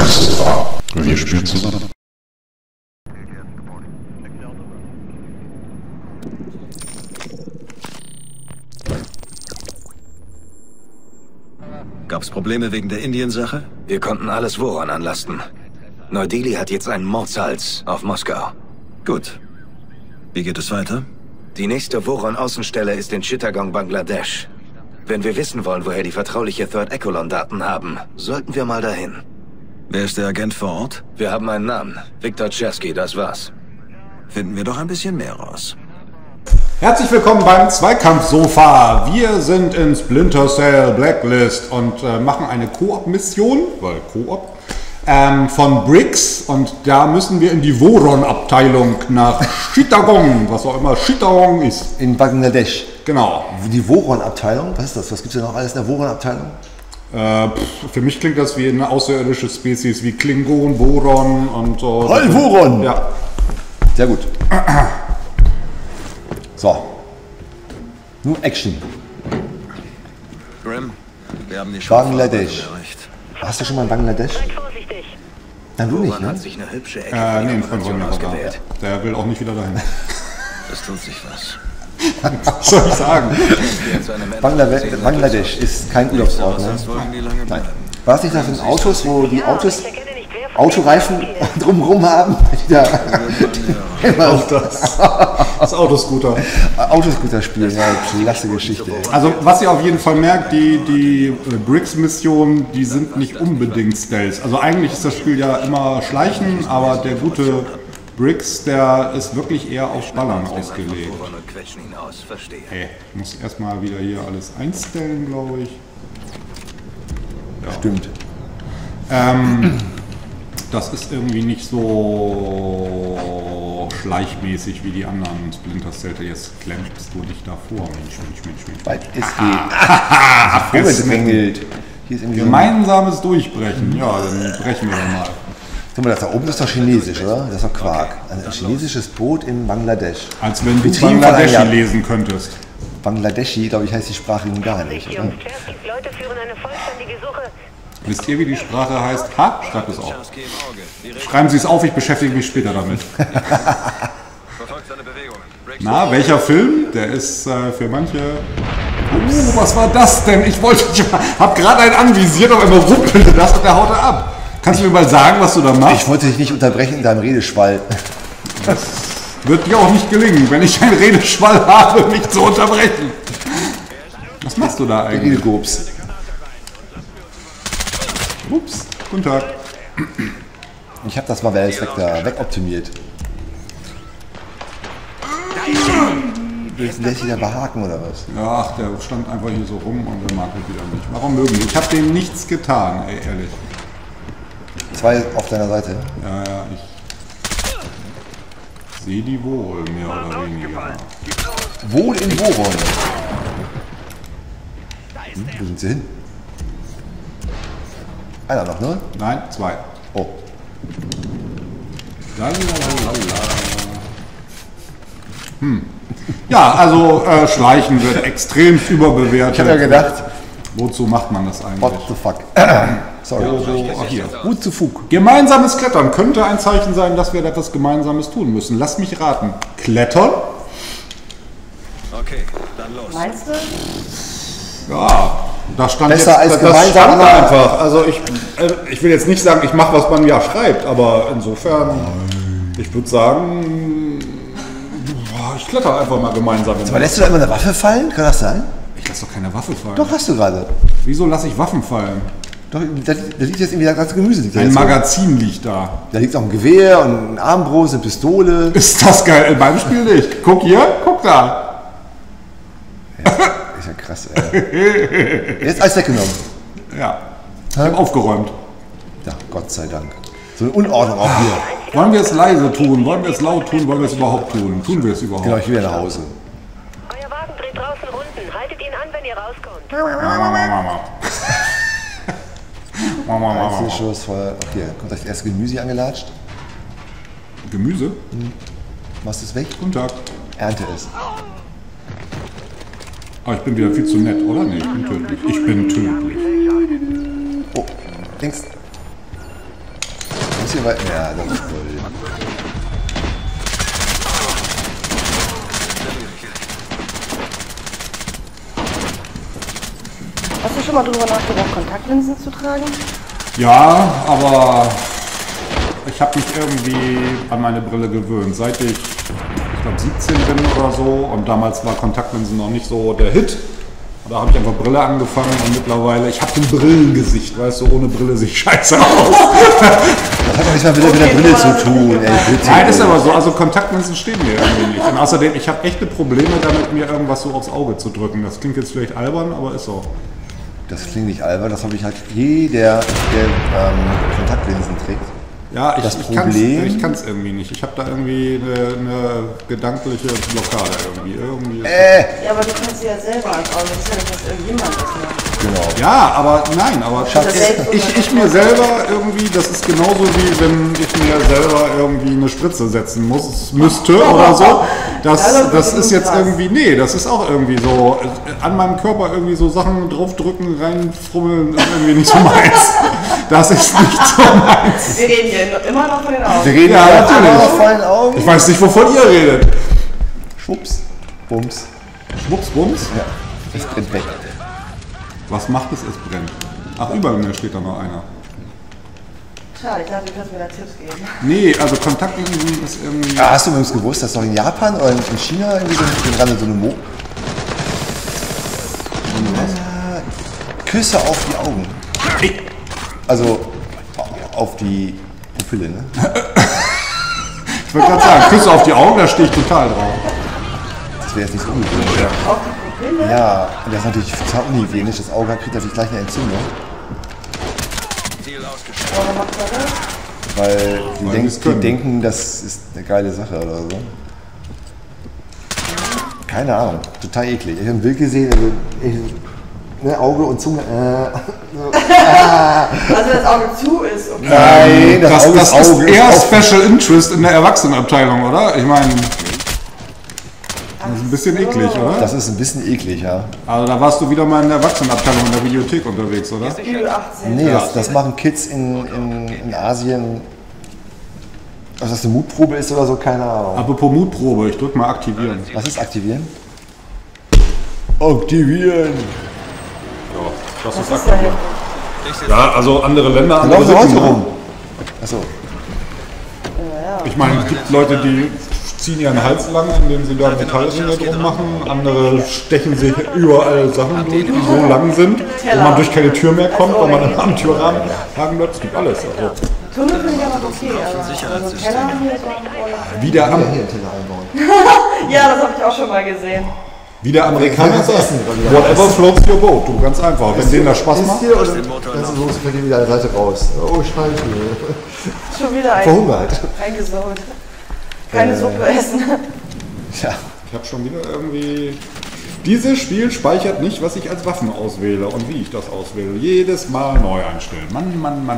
Alles klar. Wir spielen zusammen. Gab's Probleme wegen der Indien-Sache? Wir konnten alles Voron anlasten. Neu-Delhi hat jetzt einen Mordshals auf Moskau. Gut. Wie geht es weiter? Die nächste Voron-Außenstelle ist in Chittagong, Bangladesch. Wenn wir wissen wollen, woher die vertrauliche Third Echelon-Daten haben, sollten wir mal dahin. Wer ist der Agent vor Ort? Wir haben einen Namen. Viktor Chesky, das war's. Finden wir doch ein bisschen mehr raus. Herzlich willkommen beim Zweikampfsofa. Wir sind in Splinter Cell Blacklist und machen eine Koop-Mission, weil Koop, von Briggs. Und da müssen wir in die Voron-Abteilung nach Chittagong, was auch immer Chittagong ist. In Bangladesch. Genau. Die Voron-Abteilung? Was ist das? Was gibt es denn noch alles in der Voron-Abteilung? Für mich klingt das wie eine außerirdische Spezies, wie Klingon, Voron und so. Voll Voron! Ja. Sehr gut. So. Nun Action. Grim, wir haben die Bangladesch. erreicht. Warst du schon mal in Bangladesch? Nein, du nicht, Voron ne? hat sich eine hübsche Ecke Nee, für die ein Freund von Operation mir war da. ausgewählt. Der will auch nicht wieder dahin. Es tut sich was. Was soll ich sagen? Bangladesch ist kein Urlaubsort, ne? Sonst wollten die lange Nein. bleiben. War es nicht das in Autos, wo die Autos Autoreifen drumherum haben? Die da Auch das Autoscooter. Autoscooter spielen, ja, klasse Geschichte. Ey. Also was ihr auf jeden Fall merkt, die Briggs-Missionen, die sind nicht unbedingt Stealth. Also eigentlich ist das Spiel ja immer Schleichen, aber der gute Briggs, der ist wirklich eher auf Ballern ausgelegt. Voron und quetschen ihn aus, verstehe. Hey, ich muss erstmal wieder hier alles einstellen, glaube ich. Stimmt. Das ist irgendwie nicht so schleichmäßig wie die anderen Splinter Cell. Jetzt klemmst du dich davor. Mensch. Weit es geht. Vorgedrängelt. Hier ist irgendwie Gemeinsames Durchbrechen. Ja, dann brechen wir doch mal. Guck mal, das da oben ist doch Chinesisch, oder? Das ist doch Quark. Also ein chinesisches Boot in Bangladesch. Als wenn du Betrieben von Bangladeschi einem- lesen könntest. Bangladeschi, glaube ich, heißt die Sprache nun gar nicht, Vicky oder? und Cherskys Leute führen eine vollständige Suche. Wisst ihr, wie die Sprache heißt? Ha? Schreibt es auf. Chesky im Auge. Die Richtung Schreiben Sie es auf, ich beschäftige mich später damit. verfolgt seine Bewegungen. Briggs Na, welcher Film? Der ist für manche... Oh, was war das denn? Ich hab gerade einen anvisiert, aber immer rumpelte das und der haut er ab. Kannst du mir mal sagen, was du da machst? Ich wollte dich nicht unterbrechen in deinem Redeschwall. Das wird dir auch nicht gelingen, wenn ich einen Redeschwall habe, mich zu unterbrechen. Was machst du da eigentlich? Redegobs. Ups, guten Tag. Ich habe das mal wegoptimiert. Lässt sich der behaken oder was? Ja, ach, der stand einfach hier so rum und der mag mich wieder nicht. Warum mögen die? Ich habe dem nichts getan, ey, ehrlich. Zwei auf deiner Seite. Ja, ich sehe die wohl, mehr oder weniger. Wohl in Voron. Wo sind sie hin? Einer noch, ne? Nein, zwei. Oh. Lalalala. Ja, also Schleichen wird extrem überbewertet. Ich habe ja gedacht, Wozu macht man das eigentlich? what the fuck. Sorry. Ach, hier. Gut zu Fug. Gemeinsames Klettern könnte ein Zeichen sein, dass wir etwas Gemeinsames tun müssen. Lasst mich raten. Klettern? Okay, dann los. Meinst du? Ja, da stand Besser jetzt, als das gemeinsam, stand da aber- einfach. Also ich will jetzt nicht sagen, ich mache, was man ja schreibt, aber insofern, ich würde sagen, boah, ich kletter einfach mal gemeinsam. Aber lässt du da immer eine Waffe fallen? Kann das sein? Ich lasse doch keine Waffe fallen. Doch, hast du gerade. Wieso lasse ich Waffen fallen? Doch, da liegt jetzt irgendwie das ganze Gemüse. Liegt da Ein jetzt rum. Magazin liegt da. Da liegt auch ein Gewehr und ein Armbrust, eine Pistole. Ist das geil? In meinem Spiel nicht. Guck hier, guck da. Ist ja krass, ey. Jetzt alles weggenommen. Ja, ich habe aufgeräumt. Ja, Gott sei Dank. So eine Unordnung auch hier. Wollen wir es leise tun? Wollen wir es laut tun? Wollen wir es überhaupt tun? Tun wir es überhaupt? Genau, ich will ja nach Hause. Euer Wagen dreht draußen Runden. Haltet ihn an, wenn ihr rauskommt. Einzelschuss, Feuer. Okay, kommt das erste Gemüse angelatscht. Gemüse? Machst du es weg? Guten Tag. Ernte es. Aber ich bin wieder viel zu nett, oder? Nee, ich bin tödlich. Ich bin tödlich. Oh, links. weil... Ja, das ist toll. Hast du schon mal drüber nachgedacht, Kontaktlinsen zu tragen? Ja, aber ich habe mich irgendwie an meine Brille gewöhnt. Seit ich glaube 17 bin oder so, und damals war Kontaktlinsen noch nicht so der Hit. Da habe ich einfach Brille angefangen und mittlerweile, ich habe so ein Brillengesicht, weißt du, ohne Brille sieht scheiße aus. Das hat doch nichts mehr mit der Brille zu tun. Nein, ist aber so, also Kontaktlinsen stehen mir irgendwie nicht. Und außerdem, ich habe echte Probleme damit, mir irgendwas so aufs Auge zu drücken. Das klingt jetzt vielleicht albern, aber ist so. Das klingt nicht albern, das habe ich halt jeder, der Kontaktlinsen trägt. Ja, Das ich Problem- kann es irgendwie nicht. Ich habe da irgendwie eine gedankliche Blockade irgendwie. Ja, aber du kannst sie ja selber ans Auge. Das ist ja nicht, dass irgendjemand das macht. Genau. Ja, aber nein, aber ich mir selber irgendwie, das ist genauso wie wenn ich mir selber irgendwie eine Spritze setzen müsste oder so. Das ist jetzt irgendwie, nee, das ist auch irgendwie so, an meinem Körper irgendwie so Sachen draufdrücken, reinfrummeln, ist irgendwie nicht so meins. Das ist nicht so meins. Wir reden hier immer noch von den Augen. Wir reden Ja, ja natürlich. natürlich vor den Augen. Ich weiß nicht, wovon ihr redet. Schwupps, Bums. Schwupps, bums. Ja, es brennt weg. Was macht es? Es brennt. Ach, über mir steht da noch einer. Schade, ich dachte, du kannst mir da Tipps geben. Nee, also Kontaktlinsen ist irgendwie... Ah, hast du übrigens gewusst, dass doch in Japan oder in China irgendwie so eine Küsse auf die Augen. Also auf die Pupille, ne? Ich wollte gerade sagen, Küsse auf die Augen, da stehe ich total drauf. Das wäre jetzt nicht so ungewöhnlich. Ja. Auf die Pupille? Ja, und das ist natürlich total unhygienisch. Das Auge kriegt natürlich gleich eine Entzündung. Warum macht man das? Weil Weil wir's die können. denken, das ist eine geile Sache oder so. Keine Ahnung, total eklig. Ich habe ein Bild gesehen, also, Auge und Zunge. Also das Auge zu ist, okay. Nein, Das Auge ist eher Special Interest in der Erwachsenenabteilung, oder? Ich meine, das ist ein bisschen eklig, oder? Das ist ein bisschen eklig, ja. Also da warst du wieder mal in der Erwachsenenabteilung in der Videothek unterwegs, oder? Ü18. Nee, das machen Kids in Asien. Was das eine Mutprobe ist oder so, keine Ahnung. Apropos Mutprobe, ich drück mal aktivieren. Was ist aktivieren? Aktivieren! Das ist Was ist da aktivieren. Ja, also andere Länder, Da andere laufen heute Sitten, ne? rum. Achso. Ich meine, es gibt Leute, die ziehen ihren Hals lang, indem sie da Metallringe drum machen. Andere stechen sich überall Sachen durch, die so lang sind, wo man durch keine Tür mehr kommt, weil man am Türrahmen haken bleibt. Es gibt alles. Also, Tunnel finde ich aber okay. Also Keller hier ist auch wie der Teller einbauen. Ja, das habe ich auch schon mal gesehen. Wie der Amerikaner Das sagt, Essen, whatever floats your boat. Du, ganz einfach. Wenn denen das Spaß macht. Hier und dann ist los, fällt wieder eine Seite raus. Oh, Scheiße. Schon wieder Verhungert. eingesaut. Keine Suppe essen. Ja. Ich habe schon wieder irgendwie... Dieses Spiel speichert nicht, was ich als Waffen auswähle und wie ich das auswähle. Jedes Mal neu einstellen. Mann.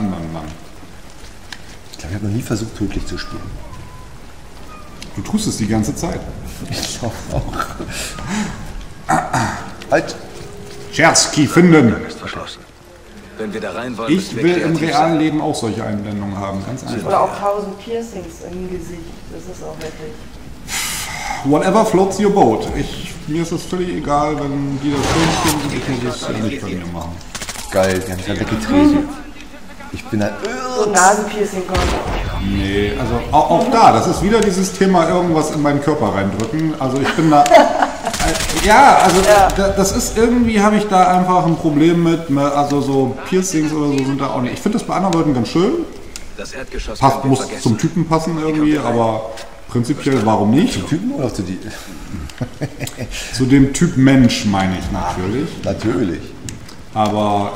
Ich glaube, ich habe noch nie versucht, tödlich zu spielen. Du tust es die ganze Zeit. Ich glaube auch. Halt. Scherzki finden. Ist verschlossen. Wenn wir da rein wollen, Ich will im realen Leben auch solche Einblendungen haben. Ganz einfach. Oder auch 1000 Piercings im Gesicht. Das ist auch wirklich. Whatever floats your boat. Mir ist es völlig egal, wenn die das schön finden. Ich muss es ja nicht bei mir machen. Geil, die haben mich dann weggetreten. Ich bin halt. So ein Nasenpiercing kommt. Nee, also auch da, das ist wieder dieses Thema irgendwas in meinen Körper reindrücken. Also ich bin da... Ja, also das ist irgendwie, habe ich da einfach ein Problem mit, also so Piercings oder so sind da auch nicht. Ich finde das bei anderen Leuten ganz schön. Das Erdgeschoss Passt, können wir muss vergessen. zum Typen passen irgendwie, aber prinzipiell warum nicht? Typen oder zu die? Zu dem Typ Mensch meine ich natürlich. Natürlich. Aber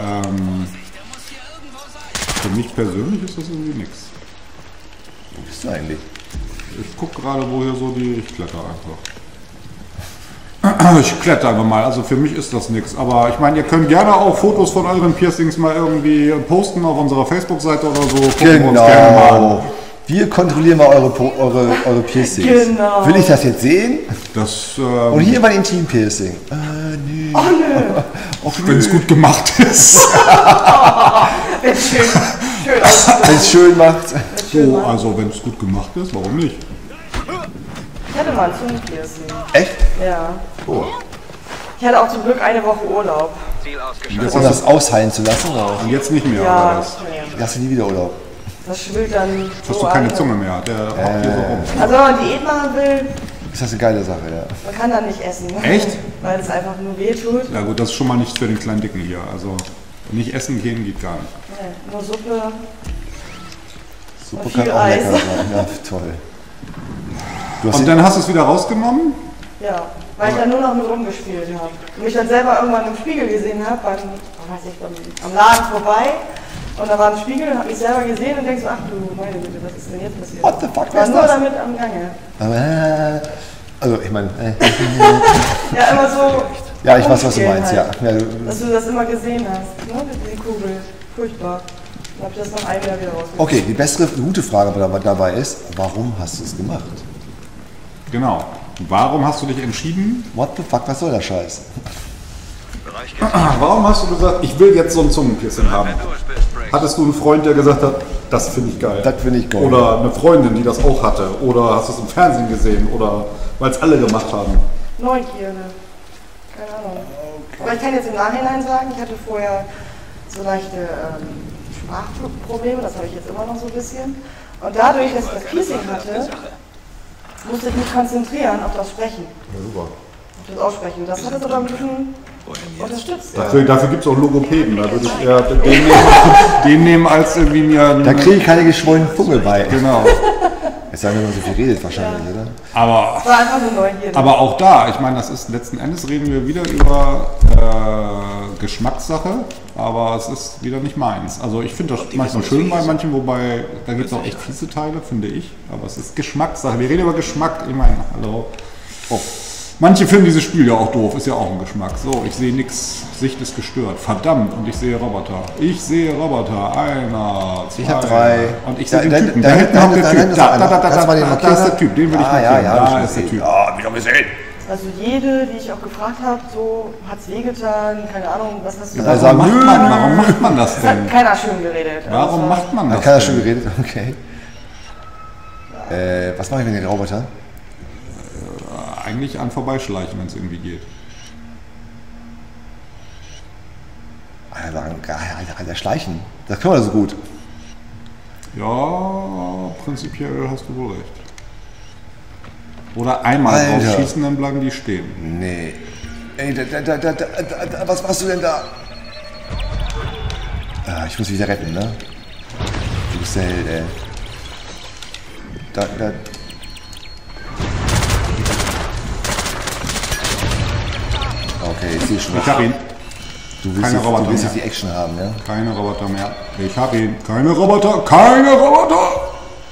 für mich persönlich ist das irgendwie nichts. Wo bist du eigentlich? Ich gucke gerade, wo hier so die... Ich kletter einfach. Ich kletter einfach mal, also für mich ist das nichts. Aber ich meine, ihr könnt gerne auch Fotos von euren Piercings mal irgendwie posten auf unserer Facebook-Seite oder so. Gucken wir uns gerne mal an. Genau. Wir kontrollieren mal eure Piercings. Genau. Will ich das jetzt sehen? Das, Und hier mein Intim-Piercing. Nee. wenn es gut gemacht ist. Wenn es schön aussieht. Wenn es schön macht. Wenn es So, also wenn es gut gemacht ist, warum nicht? Ich hatte mal ein Zungenpiercing. Echt? Ja. Oh. Ich hatte auch zum Glück eine Woche Urlaub. Ziel Und ausgeschaltet. jetzt, Um das ausheilen zu lassen, oder? und jetzt nicht mehr, Ja, oder was? Jetzt hast du nie wieder Urlaub. das schwillt dann Hast so du keine an. Zunge mehr? Der hockt hier so rum. Also wenn man Diät machen will, Ist das eine geile Sache, ja. man kann dann nicht essen. Echt? Weil es einfach nur weh tut. Ja gut, das ist schon mal nichts für den kleinen Dicken hier. Also nicht essen gehen geht gar nicht. Nee, nur Suppe. Super Und kann viel auch Eis. lecker sein. Ja, toll. Du hast Und dann hast du es wieder rausgenommen? Ja, weil ich dann nur noch mit rumgespielt habe. Und mich dann selber irgendwann im Spiegel gesehen habe, am Laden vorbei. Und da war ein Spiegel und habe mich selber gesehen und denkst so, ach du meine Güte, was ist denn jetzt passiert? What the fuck, Ich wer war ist nur das? damit am Gange. Also, ich meine, Ja, immer so. ja, ich weiß, was du rumspielen meinst, ja. halt. Ja, Dass du das immer gesehen hast, ne? Die Kugel. Furchtbar. Dann habe ich das nach einem Jahr wieder rausgefunden. Okay, die bessere, gute Frage dabei ist, warum hast du es gemacht? Genau. Warum hast du dich entschieden? What the fuck, was soll der Scheiß? Bereich Warum hast du gesagt, ich will jetzt so ein Zungenpiercing haben? wenn du es bist, Briggs. Hattest du einen Freund, der gesagt hat, das finde ich geil? Das finde ich geil. Oder eine Freundin, die das auch hatte? Oder hast du es im Fernsehen gesehen? Oder weil es alle gemacht haben? Neugierde. Keine Ahnung. Aber ich kann jetzt im Nachhinein sagen, ich hatte vorher so leichte Sprachprobleme, das habe ich jetzt immer noch so ein bisschen. Und dadurch, dass ich das Piercing hatte, musste ich mich konzentrieren auf das Sprechen. Ja, super. Auf das Aussprechen. Das hat es aber ein bisschen unterstützt. Dafür gibt es auch Logopäden. Da würde ich eher den nehmen, als irgendwie mir... Da kriege ich keine geschwollenen Vogel bei. Genau. Es sei denn, wenn man so viel redet wahrscheinlich, oder? Aber, Das war einfach nur Neugierde. aber auch da, ich meine, das ist letzten Endes reden wir wieder über Geschmackssache, aber es ist wieder nicht meins. Also ich finde das manchmal schön bei manchen, wobei da gibt es auch echt fiese Teile, finde ich. Aber es ist Geschmackssache. Wir reden über Geschmack. Ich meine, hallo. Oh. Manche finden dieses Spiel ja auch doof, ist ja auch ein Geschmack. So, ich sehe nichts, Sicht ist gestört. Verdammt, und ich sehe Roboter. Ich sehe Roboter. Einer, zwei. Ich habe 3. Und ich sehe den Da Typen. hinten hockt der Typ. ist einer. Kannst du mal den Da ist markieren? der Typ, den will ich Ah, markieren. ja, Da hab ich ist der gesehen. Typ. Ja, wieder gesehen. Also jede, die ich auch gefragt habe, so hat es wehgetan, keine Ahnung, was hast du Also, Warum macht man das Das hat denn? keiner schön geredet. Also Warum es war- macht man Da das kann er denn? schon geredet, okay. Was mache ich mit den Robotern? Eigentlich an vorbeischleichen, wenn es irgendwie geht. Alter, Schleichen. Das können wir so gut. Ja, prinzipiell hast du wohl recht. Oder einmal Alter. drauf schießen, dann bleiben die stehen. Nee. Ey, was machst du denn da? Ah, ich muss wieder retten, ne? Du bist der Held, ey. Okay, ich sehe schon. Ich hab ihn. Du willst, keine jetzt, Roboter du willst mehr. jetzt die Action haben, ja? Keine Roboter mehr. Ich hab ihn. Keine Roboter. Keine Roboter.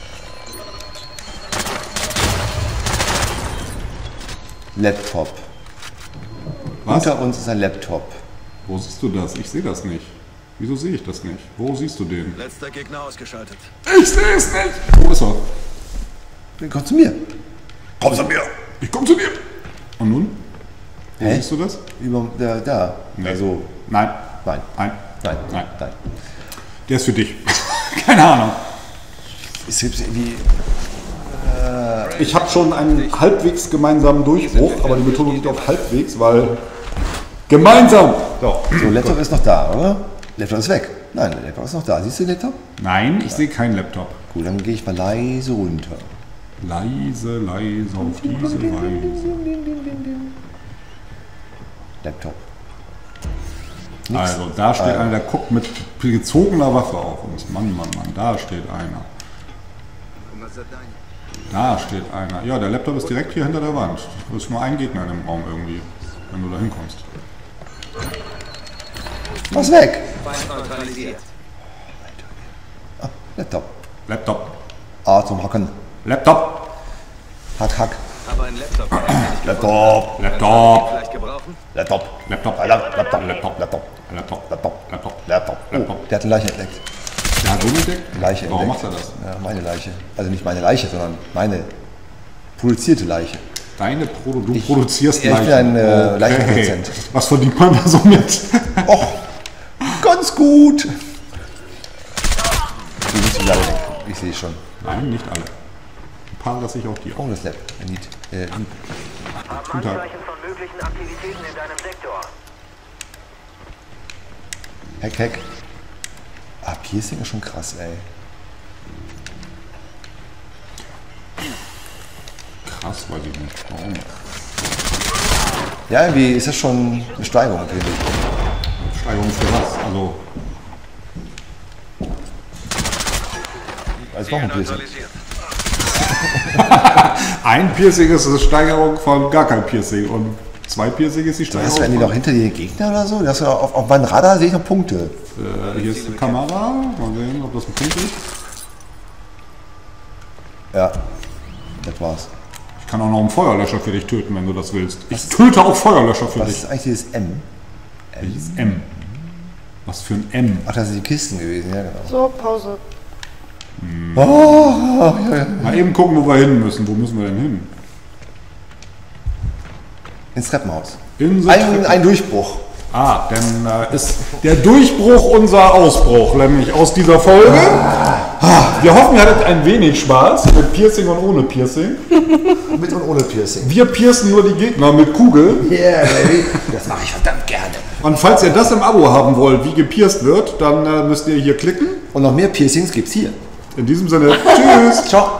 Laptop. Was? Unter uns ist ein Laptop. Wo siehst du das? Ich sehe das nicht. Wieso sehe ich das nicht? Wo siehst du den? Letzter Gegner ausgeschaltet. Ich sehe es nicht. Wo ist er? Komm zu mir. Komm zu mir. Ich komm zu dir. Und nun? Wo Hä? siehst du das? Über da. Nee. Also, Nein. nein. Nein. Nein. Nein. Nein. Der ist für dich. Keine Ahnung. Es gibt irgendwie. Ich habe schon einen halbwegs gemeinsamen Durchbruch, aber die Betonung liegt auf halbwegs, weil gemeinsam. So. So, Laptop ist noch da, oder? Laptop ist weg. Nein, der Laptop ist noch da. Siehst du den Laptop? Nein, ich sehe keinen Laptop. Gut, dann gehe ich mal leise runter. Leise, leise auf diese Weise. Laptop. Also, da steht einer, der guckt mit gezogener Waffe auf uns. Mann, Mann, Mann, da steht einer. Da steht einer. Ja, der Laptop ist direkt hier hinter der Wand. Da ist nur ein Gegner in dem Raum irgendwie, wenn du da hinkommst. Was weg? Feind neutralisiert. Laptop. Laptop. A zum Hacken. Laptop. Hack. Aber ein Laptop kann ich Laptop. Laptop. vielleicht gebrauchen. Laptop. Laptop. Laptop. Laptop. Laptop. Laptop. Laptop. Laptop. Laptop. Oh, der hat eine Leiche entdeckt. Der hat umgedeckt? Leiche Warum macht entdeckt. er das? Ja, meine Leiche. Also nicht meine Leiche, sondern meine produzierte Leiche. Du produzierst ich bin Leichen. ein Leichenproduzent. Was verdient man da so mit? Och, ganz gut. Die müssen wir alle weg. Ich sehe schon. Nein, nicht alle. Ein paar lasse ich auch dir. Oh, das Lab. Guten Tag. von möglichen Aktivitäten in deinem Sektor. Hack. Ah, Piercing ist schon krass, ey. Krass, weiß ich nicht. Warum? Ja, irgendwie ist das schon eine Steigerung, finde ich. Steigerung für was? Also, Also noch ein Piercing. ein Piercing ist eine Steigerung von gar kein Piercing und 2 Piercing ist die Steigerung. Hast du irgendwie noch hinter dir Gegner oder so? Das auf meinem Radar sehe ich noch Punkte. Hier ist eine Kamera. Mal sehen, ob das ein Punkt ist. Ja, das war's. Ich kann auch noch einen Feuerlöscher für dich töten, wenn du das willst. Ich töte auch Feuerlöscher für Was dich. ist eigentlich dieses M? Welches M? Was für ein M? Ach, das sind die Kisten gewesen, ja genau. So, Pause. Oh, ja. Mal eben gucken, wo wir hin müssen. Wo müssen wir denn hin? Ins Treppenhaus. Ein Durchbruch. denn ist der Durchbruch unser Ausbruch, nämlich aus dieser Folge. Wir hoffen, ihr hattet ein wenig Spaß mit Piercing und ohne Piercing. Mit und ohne Piercing. Wir piercen nur die Gegner mit Kugeln. Yeah, baby. Das mache ich verdammt gerne. Und falls ihr das im Abo haben wollt, wie gepierst wird, dann müsst ihr hier klicken. Und noch mehr Piercings gibt's hier. In diesem Sinne, tschüss. Ciao.